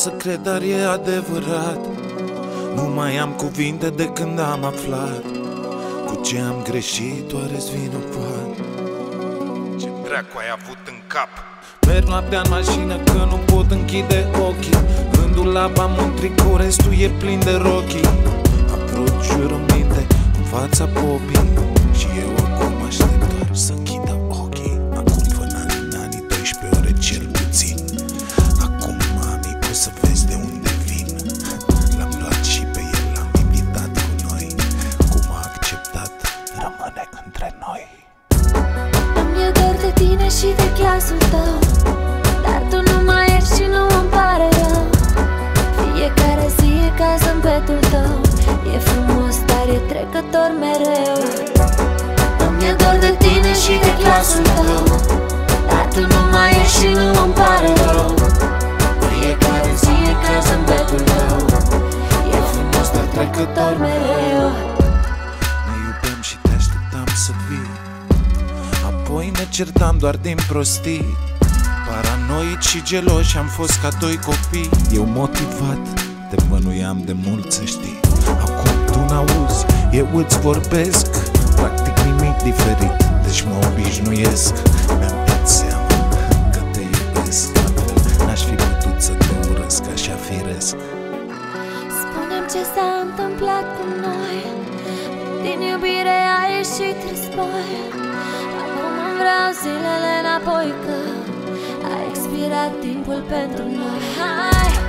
să cred, dar e adevărat. Nu mai am cuvinte de când am aflat. Cu ce am greșit, oare-s vinovat? Ce dracu ai avut în cap? Merg noaptea în mașină că nu pot închide ochii. În dulap am un tricou, restul e plin de rochii. Am vrut jurăminte în fața popii și eu acum aștept doar să închidă ochii. Acum până în anii 12 ore cel puțin. Acum, mami, o să vezi de unde vin. L-am luat și pe el, l-am invitat cu noi. Cum a acceptat, rămâne între noi. Mi-e dor de tine și de glasul tău, dar tu nu mai ești și nu îmi pare rău. Fiecare zi e ca zâmbetul tău. E frumos, dar e trecător mereu. Mi-e dor de tine și de glasul tău, dar tu nu mai ești și nu îmi pare rău. Fiecare zi e ca zâmbetul tău. E frumos, dar trecător mereu. Ne iubeam și te așteptam să vii, apoi ne certam doar din prostii. Paranoid și geloși am fost ca doi copii. Eu motivat, te bănuiam de mult, să știi. Acum tu n-auzi, eu îți vorbesc. Practic nimic diferit, deci mă obișnuiesc. Mi-am dat seama că te iubesc, altfel n-aș fi putut să te urăsc așa firesc. Spune-mi ce s-a întâmplat cu noi. Din iubire a ieșit război. Acum îmi vreau zilele înapoi, că a expirat timpul pentru noi. Hai!